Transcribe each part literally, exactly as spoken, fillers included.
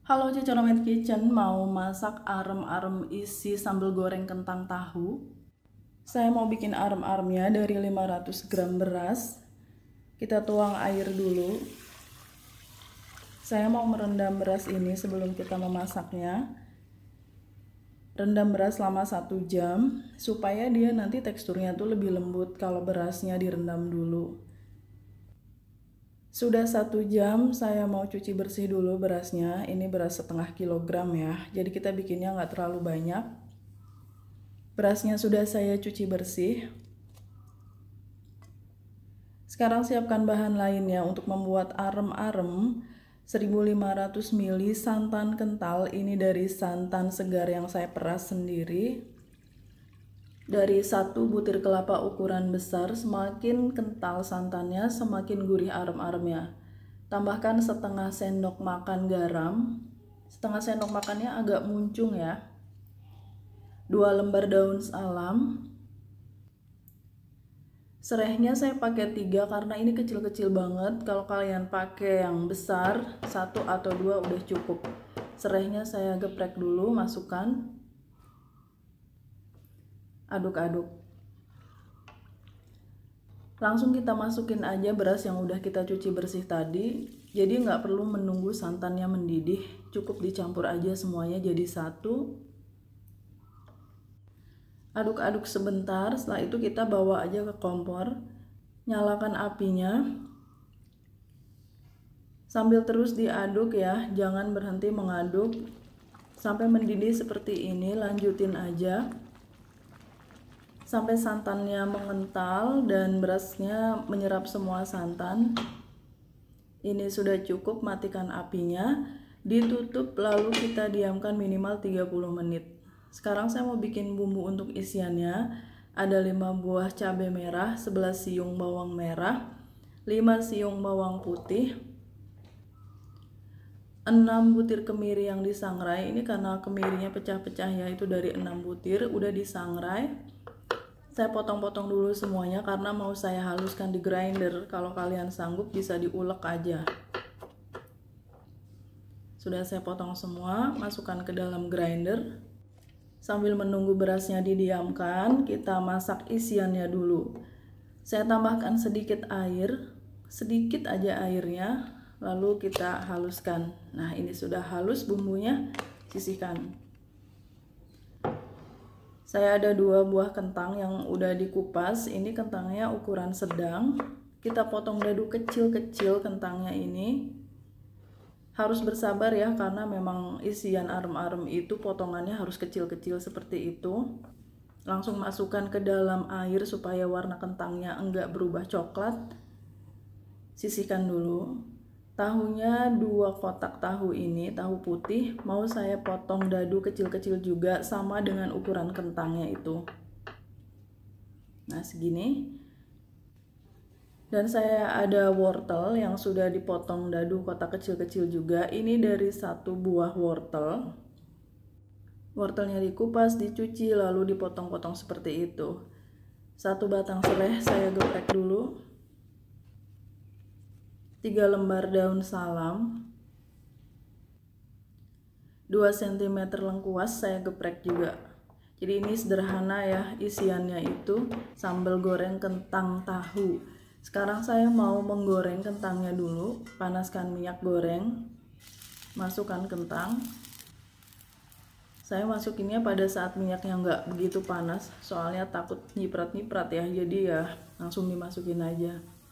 Halo Cica Nomad Kitchen, mau masak arem-arem isi sambal goreng kentang tahu. Saya mau bikin arem-aremnya dari lima ratus gram beras. Kita tuang air dulu. Saya mau merendam beras ini sebelum kita memasaknya. Rendam beras selama satu jam supaya dia nanti teksturnya tuh lebih lembut kalau berasnya direndam dulu. Sudah satu jam saya mau cuci bersih dulu berasnya. Ini beras setengah kilogram ya, jadi kita bikinnya nggak terlalu banyak. Berasnya sudah saya cuci bersih. Sekarang siapkan bahan lainnya untuk membuat arem-arem. seribu lima ratus mililiter santan kental, ini dari santan segar yang saya peras sendiri. Dari satu butir kelapa ukuran besar, semakin kental santannya, semakin gurih arem-aremnya. Tambahkan setengah sendok makan garam. Setengah sendok makannya agak muncung ya. Dua lembar daun salam. Serehnya saya pakai tiga karena ini kecil-kecil banget. Kalau kalian pakai yang besar, satu atau dua udah cukup. Serehnya saya geprek dulu, masukkan. Aduk-aduk. Langsung kita masukin aja beras yang udah kita cuci bersih tadi. Jadi nggak perlu menunggu santannya mendidih, cukup dicampur aja semuanya jadi satu. Aduk-aduk sebentar, setelah itu kita bawa aja ke kompor. Nyalakan apinya. Sambil terus diaduk ya, jangan berhenti mengaduk sampai mendidih seperti ini, lanjutin aja sampai santannya mengental dan berasnya menyerap semua santan. Ini sudah cukup, matikan apinya, ditutup lalu kita diamkan minimal tiga puluh menit. Sekarang saya mau bikin bumbu untuk isiannya. Ada lima buah cabai merah, sebelas siung bawang merah, lima siung bawang putih, enam butir kemiri yang disangrai. Ini karena kemirinya pecah-pecah ya, itu dari enam butir udah disangrai. Saya potong-potong dulu semuanya karena mau saya haluskan di grinder. Kalau kalian sanggup bisa diulek aja. Sudah saya potong semua, masukkan ke dalam grinder. Sambil menunggu berasnya didiamkan, kita masak isiannya dulu. Saya tambahkan sedikit air, sedikit aja airnya, lalu kita haluskan. Nah, ini sudah halus bumbunya, sisihkan. Saya ada dua buah kentang yang udah dikupas. Ini kentangnya ukuran sedang. Kita potong dadu kecil-kecil kentangnya ini. Harus bersabar ya, karena memang isian arem-arem itu potongannya harus kecil-kecil seperti itu. Langsung masukkan ke dalam air supaya warna kentangnya enggak berubah coklat. Sisihkan dulu. Tahunya dua kotak tahu ini, tahu putih, mau saya potong dadu kecil-kecil juga sama dengan ukuran kentangnya itu. Nah, segini. Dan saya ada wortel yang sudah dipotong dadu kotak kecil-kecil juga. Ini dari satu buah wortel. Wortelnya dikupas, dicuci, lalu dipotong-potong seperti itu. Satu batang serai saya geprek dulu. Tiga lembar daun salam. dua sentimeter lengkuas saya geprek juga. Jadi ini sederhana ya isiannya itu, sambal goreng kentang tahu. Sekarang saya mau menggoreng kentangnya dulu. Panaskan minyak goreng, masukkan kentang. Saya masukinnya pada saat minyaknya nggak begitu panas, soalnya takut nyiprat-nyiprat ya, jadi ya langsung dimasukin aja.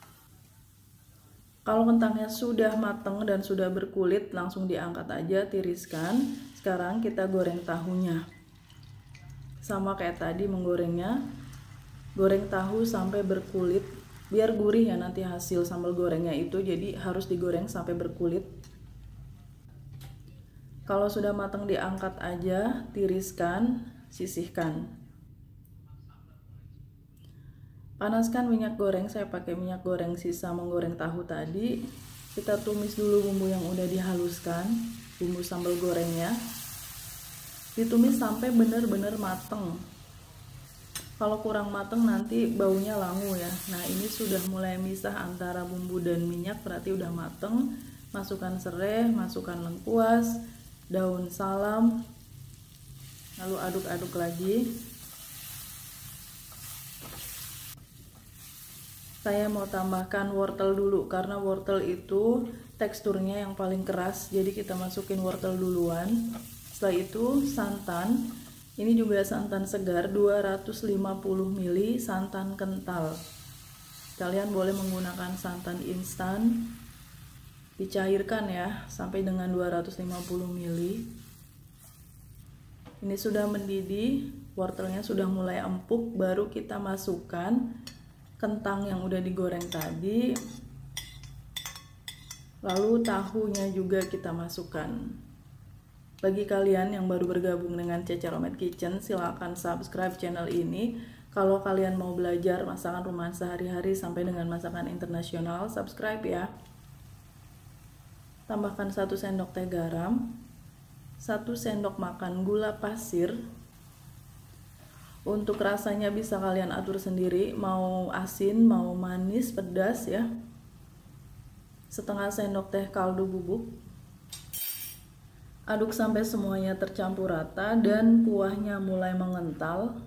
Kalau kentangnya sudah mateng dan sudah berkulit, langsung diangkat aja, tiriskan. Sekarang kita goreng tahunya. Sama kayak tadi menggorengnya, goreng tahu sampai berkulit. Biar gurih ya nanti hasil sambal gorengnya itu, jadi harus digoreng sampai berkulit. Kalau sudah matang diangkat aja, tiriskan, sisihkan. Panaskan minyak goreng, saya pakai minyak goreng sisa menggoreng tahu tadi. Kita tumis dulu bumbu yang udah dihaluskan, bumbu sambal gorengnya. Ditumis sampai benar-benar mateng. Kalau kurang mateng nanti baunya langu ya. Nah, ini sudah mulai misah antara bumbu dan minyak, berarti udah mateng. Masukkan serai, masukkan lengkuas, daun salam, lalu aduk-aduk lagi. Saya mau tambahkan wortel dulu karena wortel itu teksturnya yang paling keras, jadi kita masukin wortel duluan. Setelah itu santan, ini juga santan segar dua ratus lima puluh mililiter, santan kental. Kalian boleh menggunakan santan instan, dicairkan ya sampai dengan dua ratus lima puluh mililiter. Ini sudah mendidih, wortelnya sudah mulai empuk, baru kita masukkan kentang yang udah digoreng tadi, lalu tahunya juga kita masukkan. Bagi kalian yang baru bergabung dengan Cecer Homemade Kitchen, silahkan subscribe channel ini. Kalau kalian mau belajar masakan rumahan sehari-hari sampai dengan masakan internasional, subscribe ya. Tambahkan satu sendok teh garam, satu sendok makan gula pasir. Untuk rasanya bisa kalian atur sendiri, mau asin, mau manis, pedas ya. Setengah sendok teh kaldu bubuk. Aduk sampai semuanya tercampur rata dan kuahnya mulai mengental.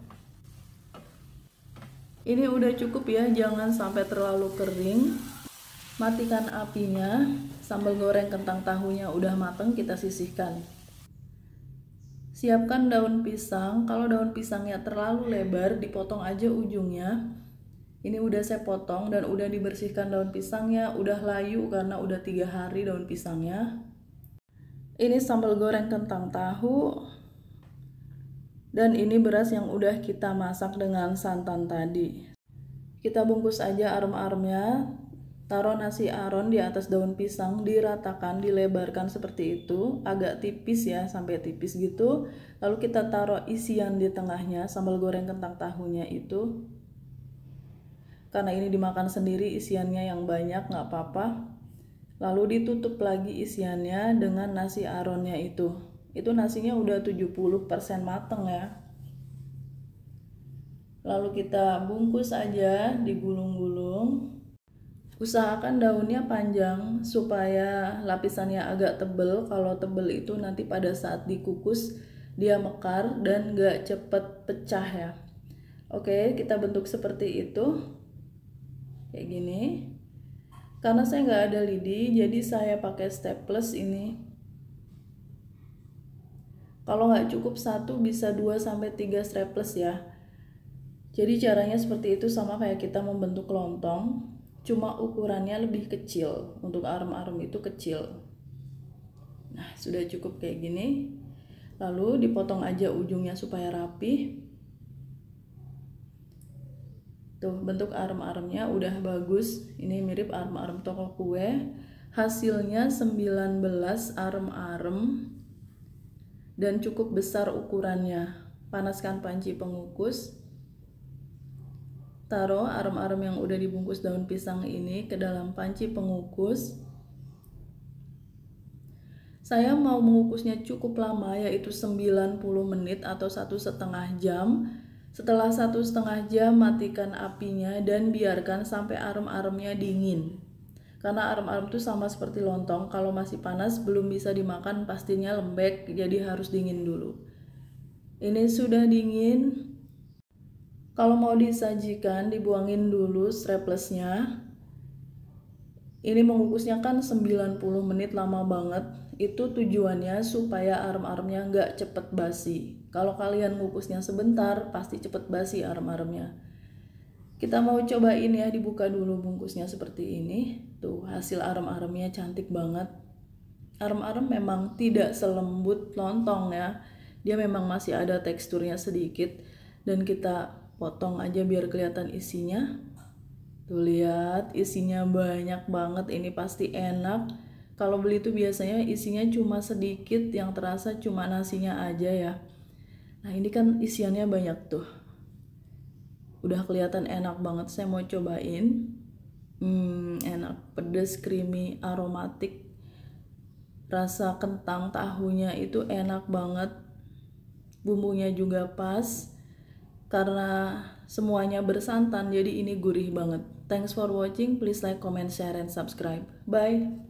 Ini udah cukup ya, jangan sampai terlalu kering. Matikan apinya. Sambal goreng kentang tahunya udah mateng, kita sisihkan. Siapkan daun pisang. Kalau daun pisangnya terlalu lebar, dipotong aja ujungnya. Ini udah saya potong dan udah dibersihkan daun pisangnya, udah layu karena udah tiga hari daun pisangnya. Ini sambal goreng kentang tahu. Dan ini beras yang udah kita masak dengan santan tadi. Kita bungkus aja arem-aremnya. Taruh nasi aron di atas daun pisang, diratakan, dilebarkan seperti itu, agak tipis ya, sampai tipis gitu. Lalu kita taruh isian di tengahnya, sambal goreng kentang tahunya itu. Karena ini dimakan sendiri, isiannya yang banyak, nggak apa-apa. Lalu ditutup lagi isiannya dengan nasi aronnya itu. Itu nasinya udah tujuh puluh persen mateng ya. Lalu kita bungkus aja, digulung-gulung. Usahakan daunnya panjang supaya lapisannya agak tebel. Kalau tebel itu nanti pada saat dikukus dia mekar dan gak cepet pecah ya. Oke, kita bentuk seperti itu. Kayak gini. Karena saya nggak ada lidi, jadi saya pakai staples ini. Kalau nggak cukup satu, bisa dua sampai tiga staples ya. Jadi caranya seperti itu, sama kayak kita membentuk lontong. Cuma ukurannya lebih kecil, untuk arem-arem itu kecil. Nah, sudah cukup kayak gini. Lalu dipotong aja ujungnya supaya rapi. Tuh, bentuk arem-aremnya udah bagus. Ini mirip arem-arem toko kue. Hasilnya sembilan belas arem-arem dan cukup besar ukurannya. Panaskan panci pengukus. Taruh arem-arem yang udah dibungkus daun pisang ini ke dalam panci pengukus. Saya mau mengukusnya cukup lama, yaitu sembilan puluh menit atau satu setengah jam. Setelah satu setengah jam, matikan apinya dan biarkan sampai arem-aremnya dingin. Karena arem-arem itu sama seperti lontong, kalau masih panas belum bisa dimakan, pastinya lembek, jadi harus dingin dulu. Ini sudah dingin. Kalau mau disajikan, dibuangin dulu straplesnya. Ini mengukusnya kan sembilan puluh menit, lama banget. Itu tujuannya supaya arem-aremnya nggak cepet basi. Kalau kalian ngukusnya sebentar, pasti cepet basi arem-aremnya. Kita mau cobain ya, dibuka dulu bungkusnya seperti ini. Tuh, hasil arem-aremnya cantik banget. Arem-arem memang tidak selembut lontong ya. Dia memang masih ada teksturnya sedikit. Dan kita potong aja biar kelihatan isinya. Tuh lihat, isinya banyak banget. Ini pasti enak. Kalau beli itu biasanya isinya cuma sedikit, yang terasa cuma nasinya aja ya. Nah, ini kan isiannya banyak tuh. Udah kelihatan enak banget. Saya mau cobain. Hmm, enak, pedas, creamy, aromatik. Rasa kentang tahunya itu enak banget. Bumbunya juga pas. Karena semuanya bersantan, jadi ini gurih banget. Thanks for watching. Please like, comment, share, and subscribe. Bye.